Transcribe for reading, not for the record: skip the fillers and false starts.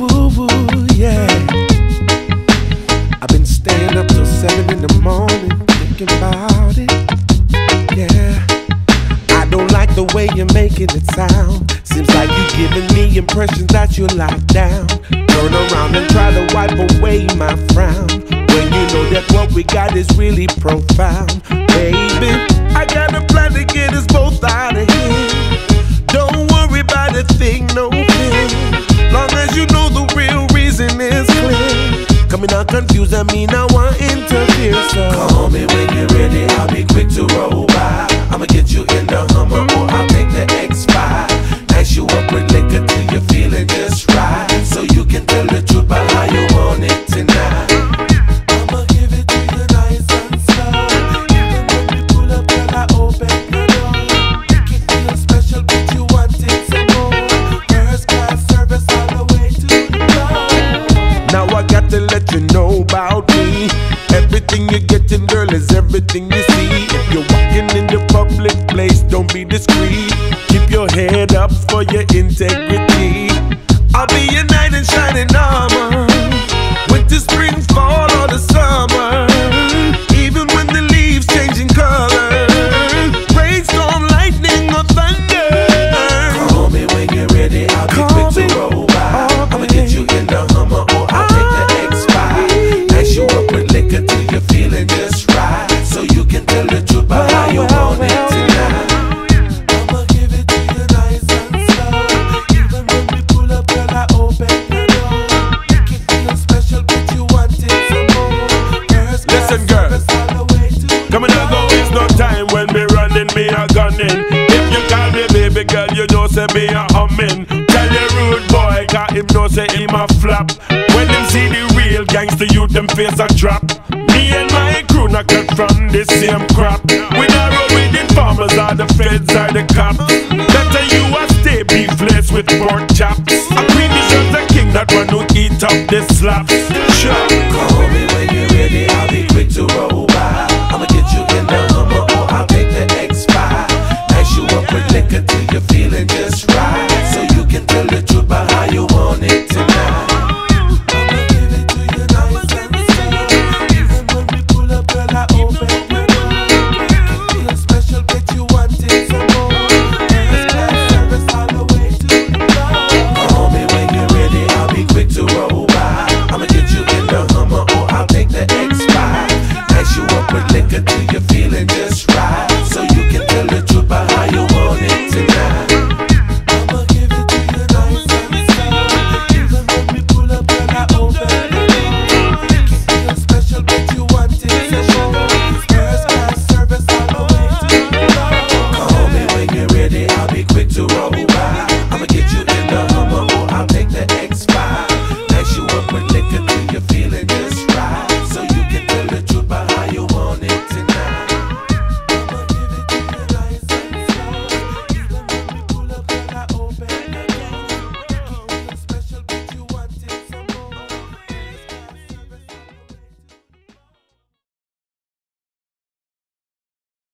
woo, yeah. I've been staying up till 7 in the morning thinking about it, yeah. I don't like the way you're making it sound. Seems like you're giving me impressions that you're locked down. Turn around and try to wipe away my frown, when you know that what we got is really profound. Baby, I got a plan to get us both out of here. Don't worry about a thing, no fear. Long as you know the real reason is clear. Coming out confused, I mean I want to interfere, so call me when you're ready, I'll be quick to roll by. I'ma get you in the Hummer or I'll take the X5. Nice you up with liquor till you're feeling just right, so you can tell the truth about how you want it tonight. I'ma give it to you nice and slow. Even when we pull up, girl, I open the door. Make it feel special, but you wanted some more. First class service all the way to the door. now I got to let you know about me. Everything you're getting, girl, is everything you see. If you're walking in the public place, don't be discreet. Keep your head up for your integrity. I'll be your knight in shining armor, winter, spring, fall, or the summer. Even when the leaves changing color, rainstorm, lightning, or thunder. Call me when you're ready, I'll be quick to roll by. I'ma get you in the Hummer or I'll take the X5. Nice you up with liquor till you're feeling just right, so you can tell the truth about how you want it tonight. I'ma give it to you nice and slow. Even when we pull up, girl, I open the door. Make it feel special, but you wanted some more. First class Listen, girl, service all the way to the coming and go is no time when me running, me a gunning. If you call me baby girl, you know say me a humming. Tell your rude boy, cause him know say him a flap. When them see the real gangster youth, them face a trap. Me and my crew not cut from the same crop. We not roll with informers or the feds or the cops. Better you a stay beefless with pork chops. A queen is just a king, that one who eat up the slaps.